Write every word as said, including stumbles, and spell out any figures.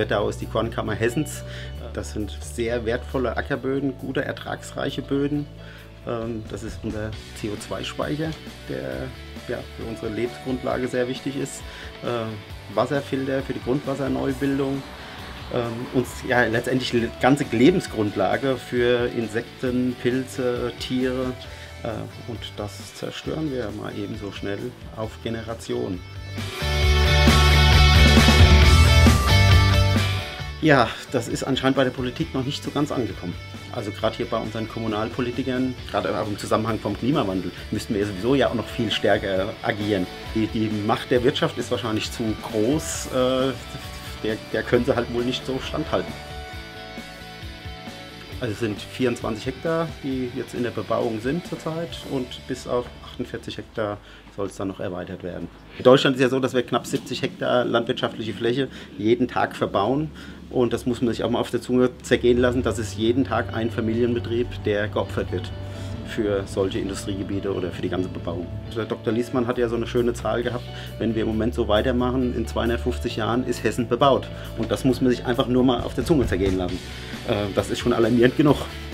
Wetterau ist die Kornkammer Hessens. Das sind sehr wertvolle Ackerböden, gute, ertragsreiche Böden. Das ist unser C O zwei Speicher, der ja, für unsere Lebensgrundlage sehr wichtig ist. Wasserfilter für die Grundwasserneubildung. Und ja, letztendlich die ganze Lebensgrundlage für Insekten, Pilze, Tiere. Und das zerstören wir mal eben so schnell auf Generationen. Ja, das ist anscheinend bei der Politik noch nicht so ganz angekommen. Also gerade hier bei unseren Kommunalpolitikern, gerade auch im Zusammenhang vom Klimawandel, müssten wir sowieso ja auch noch viel stärker agieren. Die, die Macht der Wirtschaft ist wahrscheinlich zu groß, äh, der, der können sie halt wohl nicht so standhalten. Also es sind vierundzwanzig Hektar, die jetzt in der Bebauung sind zurzeit, und bis auf achtundvierzig Hektar soll es dann noch erweitert werden. In Deutschland ist ja so, dass wir knapp siebzig Hektar landwirtschaftliche Fläche jeden Tag verbauen, und das muss man sich auch mal auf der Zunge zergehen lassen, dass es jeden Tag ein Familienbetrieb, der geopfert wird für solche Industriegebiete oder für die ganze Bebauung. Der Doktor Liesmann hat ja so eine schöne Zahl gehabt: Wenn wir im Moment so weitermachen, in zweihundertfünfzig Jahren ist Hessen bebaut. Und das muss man sich einfach nur mal auf der Zunge zergehen lassen. Das ist schon alarmierend genug.